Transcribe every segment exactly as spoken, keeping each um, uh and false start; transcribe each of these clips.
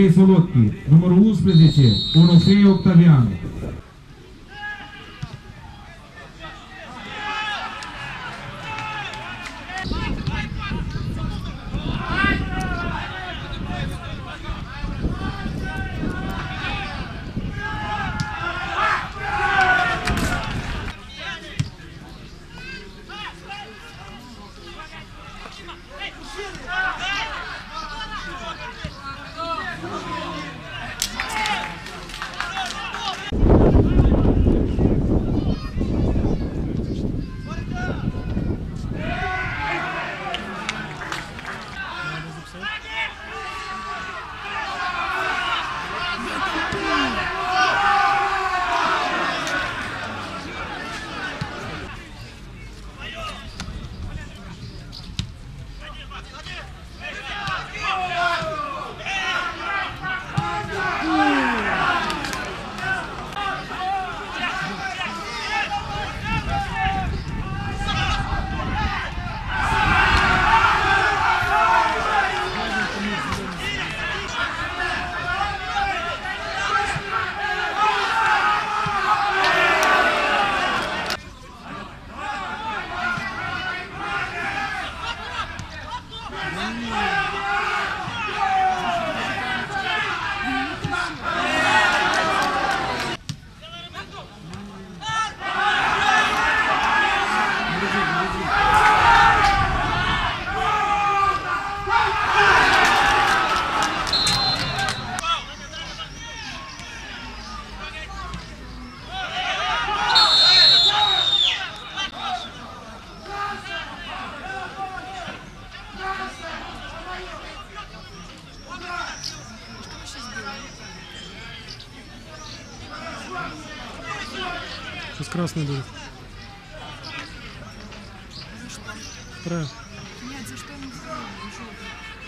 Andrei Solotchi, numărul unsprezece, Onofrie Octavian. Сейчас красный будет. За что? Правильно. Нет, за что ему сделали? Желтый.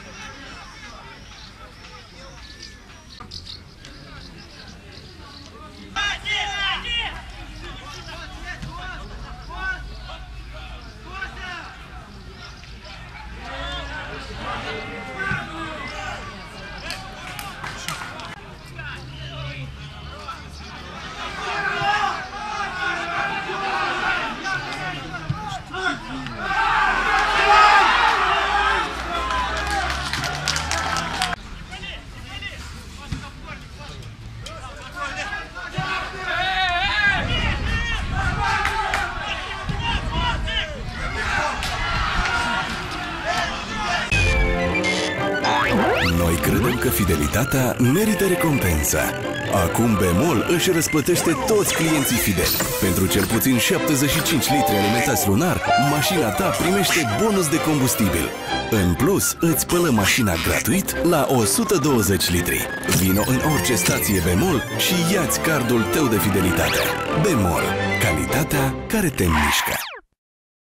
Noi credem că fidelitatea merită recompensa. Acum Bemol își răsplătește toți clienții fideli. Pentru cel puțin șaptezeci și cinci litri alimentați lunar, mașina ta primește bonus de combustibil. În plus, îți spălă mașina gratuit la o sută douăzeci litri. Vino în orice stație Bemol și ia-ți cardul tău de fidelitate. Bemol. Calitatea care te mișcă.